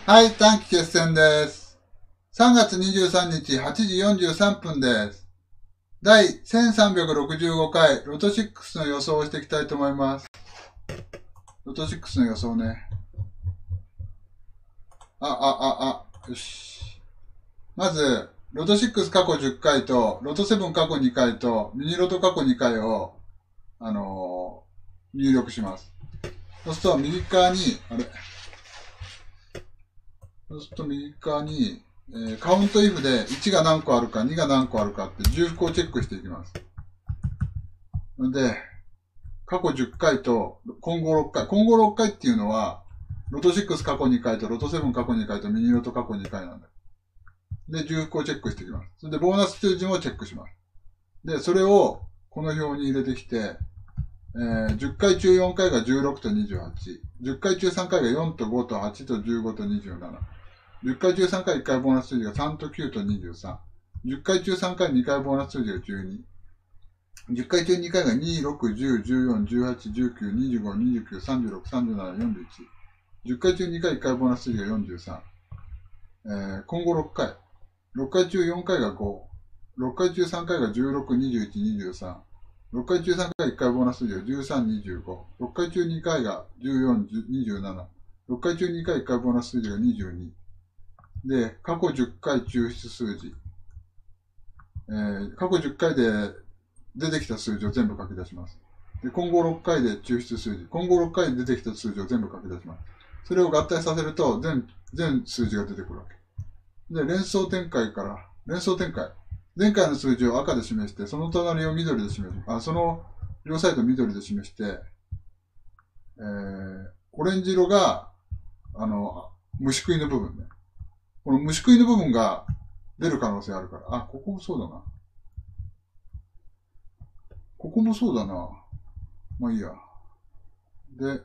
はい、短期決戦です。3月23日8時43分です。第1365回ロト6の予想をしていきたいと思います。ロト6の予想ね。よし。まず、ロト6過去10回と、ロト7過去2回と、ミニロト過去2回を、入力します。そうすると、右側に、カウントイフで1が何個あるか、2が何個あるかって重複をチェックしていきます。で、過去10回と今後6回。今後6回っていうのは、ロト6過去2回とロト7過去2回とミニロト過去2回なんだ。で、重複をチェックしていきます。それで、ボーナス数字もチェックします。で、それをこの表に入れてきて、10回中4回が16と28。10回中3回が4と5と8と15と27。10回中3回1回ボーナス数字が3と9と23。10回中3回2回ボーナス数字が12。10回中2回が2、6、10、14、18、19、25、29、36、37、41。10回中2回1回ボーナス数字が43。今後6回。6回中4回が5。6回中3回が16、21、23。6回中3回1回ボーナス数字が13、25。6回中2回が14、27。6回中2回1回ボーナス数字が22。で、過去10回抽出数字。過去10回で出てきた数字を全部書き出します。で、今後6回で抽出数字。今後6回で出てきた数字を全部書き出します。それを合体させると全数字が出てくるわけ。で、連想展開。前回の数字を赤で示して、その隣を緑で示す。その両サイド緑で示して、オレンジ色が、虫食いの部分ね。この虫食いの部分が出る可能性あるから。ここもそうだな。ここもそうだな。まあいいや。で、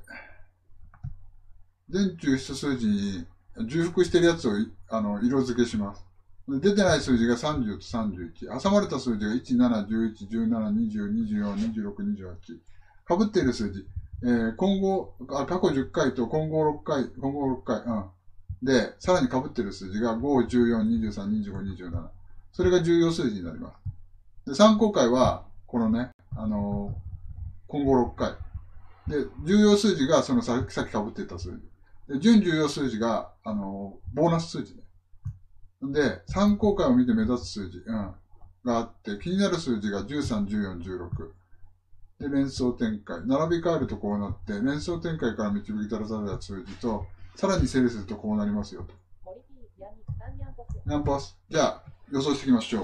全抽出数字に重複してるやつを色付けします。出てない数字が30と31。挟まれた数字が1、7、11、17、20、24、26、28。被っている数字。過去10回と今後6回。で、さらに被っている数字が5、14、23、25、27。それが重要数字になります。で、参考回は、このね、今後6回。で、重要数字がそのさっき被っていた数字。で、準重要数字が、ボーナス数字ね。で、参考回を見て目立つ数字、があって、気になる数字が13、14、16。で、連想展開。並び替えるとこうなって、連想展開から導き出された数字と、さらに整理するとこうなりますよと。ニャンパス。じゃあ、予想していきましょう。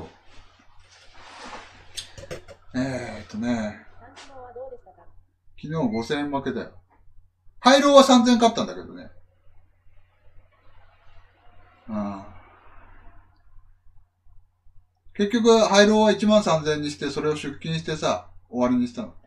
昨日5000円負けだよ。ハイローは3000円勝ったんだけどね。結局、ハイローは13000円にして、それを出金してさ、終わりにしたの。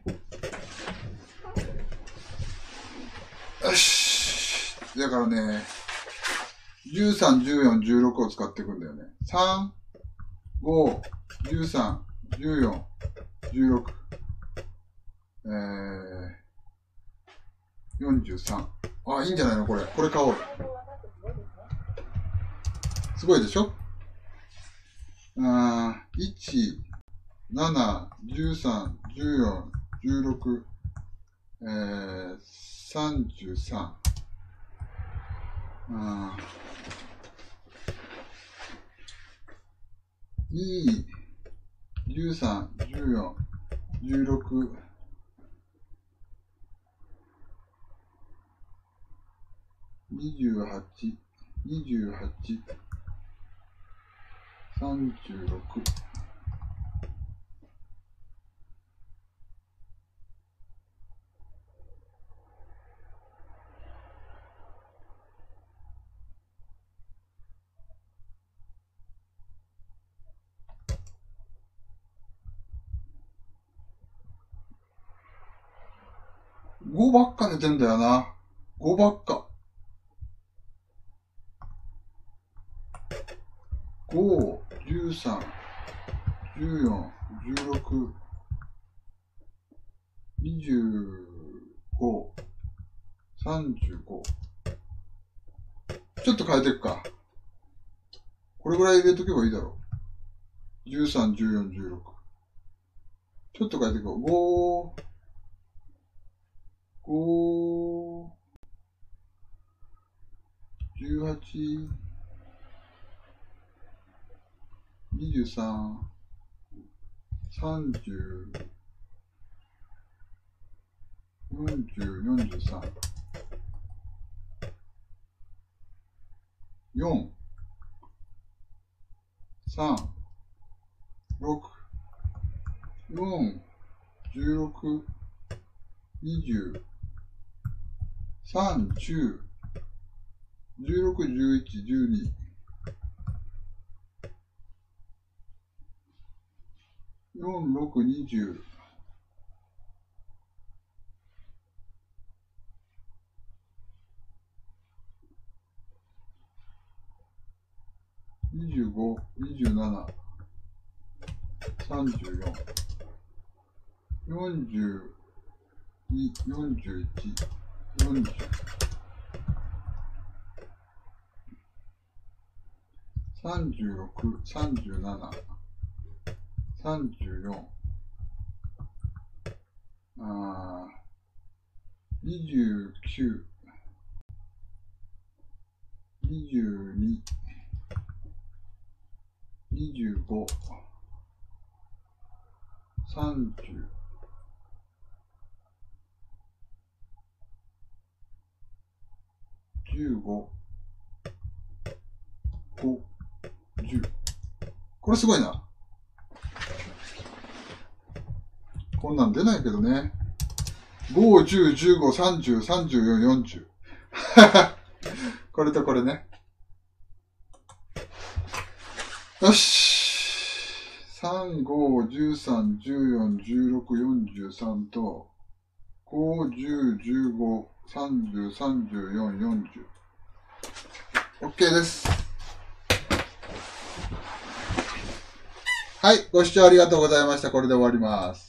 よし。だからね、13、14、16を使っていくんだよね。3、5、13、14、16、43。いいんじゃないのこれ。これ買おう。すごいでしょ1、7、13、14、16、33。2、13、14、16、28、28、36。5ばっか出てんだよな。5ばっか。5、13、14、16、25、35。ちちょっと変えていくか。これぐらい入れとけばいいだろう。13、14、16。ちょっと変えていこう。5、18、23、30、40、43、4、3、6、4、16、20、3、10、16、11、12、4、6、20、25、27、34、42、41、40、36、37、34、29、22、25、30、15、5、10。これすごいな。こんなん出ないけどね。5、10、15、30、34、40。これとこれね。よし。3、5、13、14、16、43と、5、10、15、30、34、40。OK です。はい、ご視聴ありがとうございました。これで終わります。